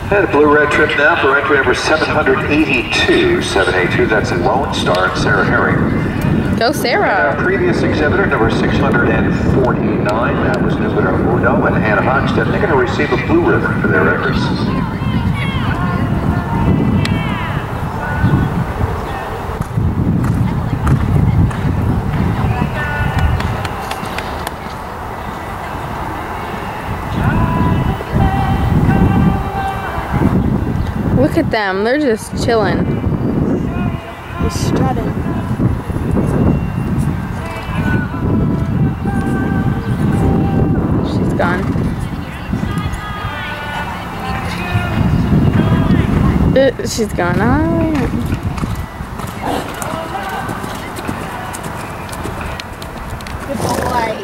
And a blue-red trip now for entry number 782. 782, that's Lone Star and Sarah Herring. Go Sarah! And our previous exhibitor, number 649, that was Nubiter Uno and Hannah Hochstead. They're going to receive a blue ribbon for their records. Look at them, they're just chilling. They're strutting. She's gone. She's gone. Oh. Good boy.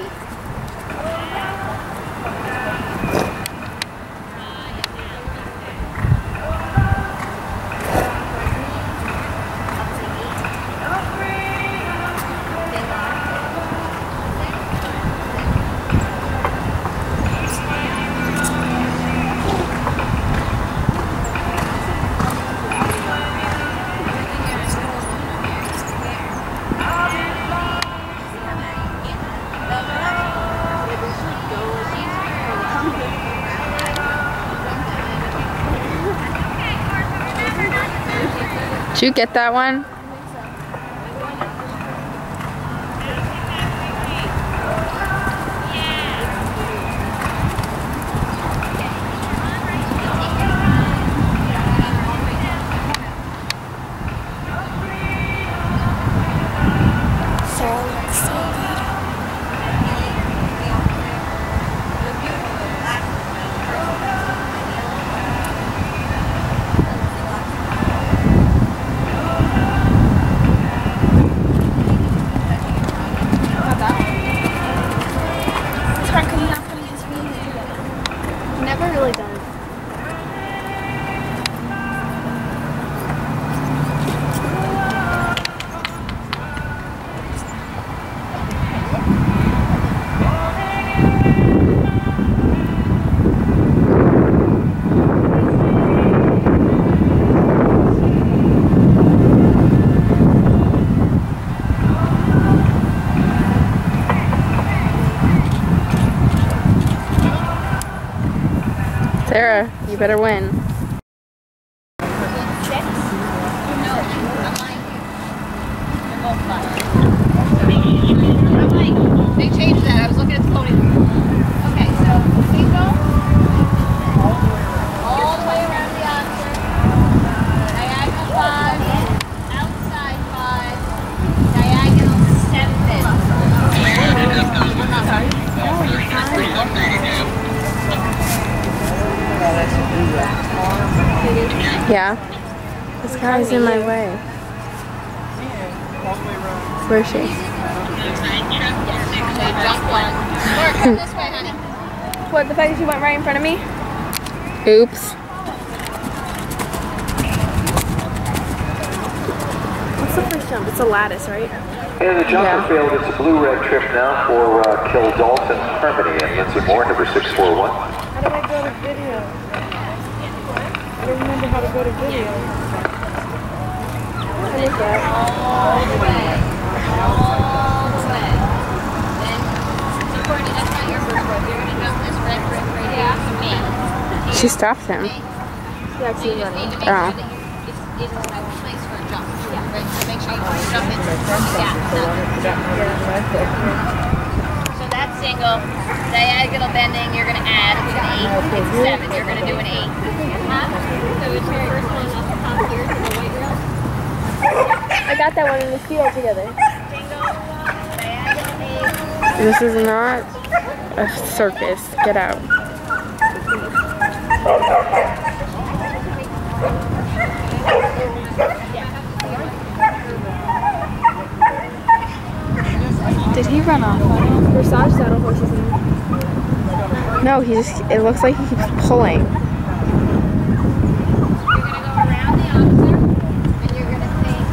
Did you get that one? Never really done it. Sarah, you better win. They changed that. I was looking at the podium. Okay, so single, all the way around the oscar, diagonal 5, outside 5, diagonal 7. Yeah. This guy's in my way. Where is she? Jump one. Laura, come this way, honey. What, the fact that she went right in front of me? Oops. What's the first jump? It's a lattice, right? In the jumper field, it's a blue-red trip now for Kill Dalton, Harmony, and Lindsay Moore, number 641. How do I go to video? I don't remember how to go to video. What is that? All the way. All the way. Then, so Courtney, that's not your first rope. You're going to jump this red brick right here to me. She stopped him. Yeah, So you just need to make sure that it's in the right place for a jump. Yeah. Right? So make sure you jump into the gap. So that's single. Diagonal bending, you're going to add. It's an 8. It's a 7. You're going to do an 8. So it's your first one off the top here to the white rail. I got that one in the field together. This is not a circus. Get out. Did he run off? Dressage saddle horses in there. No, he just, it looks like he keeps pulling. You're going to go around the officer, and you're going to think,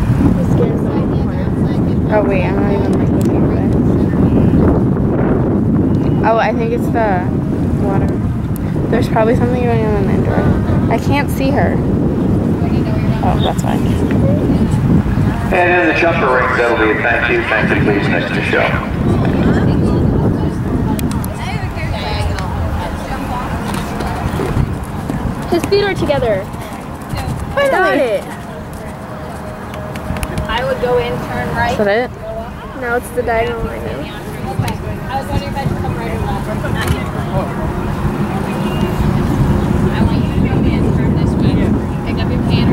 Oh wait, I'm not even like looking at it. Oh, I think it's the water. There's probably something going on in Android. I can't see her. Oh, that's fine. And in the jumper ring, that'll be a thank you, please, next to show. His feet are together. I got it. I would go in, turn right. Is that it? No, it's the diagonal line now. I was wondering if I should come right or left. I want you to go in, turn this way. Pick up your canter.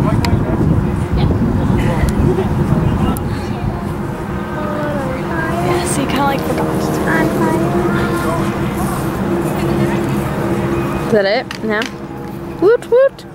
Yeah, so you kind of like forgot. I'm fine. Is that it? No? Woot woot.